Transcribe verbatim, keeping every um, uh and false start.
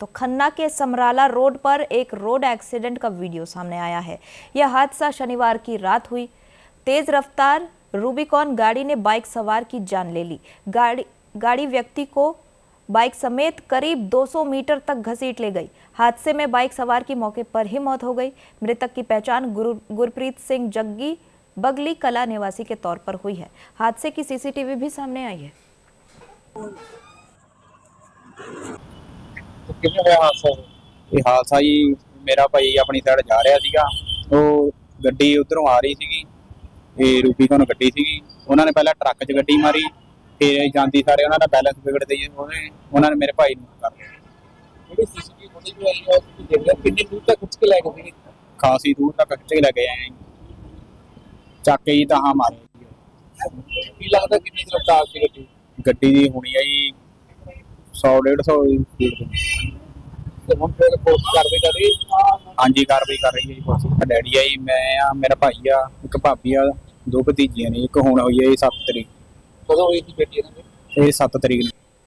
तो खन्ना के समराला रोड पर एक रोड एक्सीडेंट का वीडियो सामने आया है। यह हादसा शनिवार की रात हुई। तेज रफ्तार रूबिकॉन गाड़ी ने बाइक सवार की जान ले ली। गाड़ी गाड़ी व्यक्ति को बाइक समेत करीब दो सौ मीटर तक घसीट ले गई। हादसे में बाइक सवार की मौके पर ही मौत हो गई। मृतक की पहचान गुरु गुरप्रीत सिंह जग्गी बगली कला निवासी के तौर पर हुई है। हादसे की सीसीटीवी भी सामने आई है। तो कितने बड़ा हादसा है? ये हादसा जी मेरा भाई अपनी साइड जा रहा ਸੀਗਾ। ਉਹ ਗੱਡੀ ਉਧਰੋਂ ਆ ਰਹੀ ਸੀਗੀ। ਇਹ ਰੂਬੀਕੌਨ ਗੱਡੀ ਸੀਗੀ। ਉਹਨਾਂ ਨੇ ਪਹਿਲਾਂ ਟਰੱਕ 'ਚ ਗੱਡੀ ਮਾਰੀ, ਫਿਰ ਜਾਂਦੀ ਸਾਰੇ ਉਹਨਾਂ ਦਾ ਬੈਲੈਂਸ ਵਿਗੜਦੇ ਜੀ ਉਹਨੇ ਉਹਨਾਂ ਨੇ ਮੇਰੇ ਭਾਈ ਨੂੰ ਕਰ ਲਿਆ। ਜਿਹੜੀ ਸੀਸੀਟੀਵੀ ਫੁਟੇਜ ਆਈ ਹੈ ਤੁਸੀਂ ਦੇਖਿਆ ਕਿੰਨੀ ਦੂਰ ਤੱਕ ਖਿੱਚ ਕੇ ਲੈ ਗਏ ਸੀ? ਖਾਸੀ ਦੂਰ ਤੱਕ ਖਿੱਚ ਕੇ ਲੈ ਗਏ ਆਏ ਚੱਕ ਕੇ ਜੀ ਤਾਂ ਮਾਰੇ। ਕੀ ਲੱਗਦਾ ਕਿੰਨੀ ਰਫ਼ਤਾਰ ਸੀ ਗੱਡੀ? ਗੱਡੀ ਦੀ ਹੋਣੀ ਆ ਜੀ सौ डेढ़ सौ स्पीड हाँ जी कार्रवाई कर रही है जी। डैडी है जी, मैं आ मेरा भाई आ एक भाभी आ दो भतीजियां ने। एक हुण होई है सत्त तरीक। कदों होई सी बेटी? ये सत्त तरीक।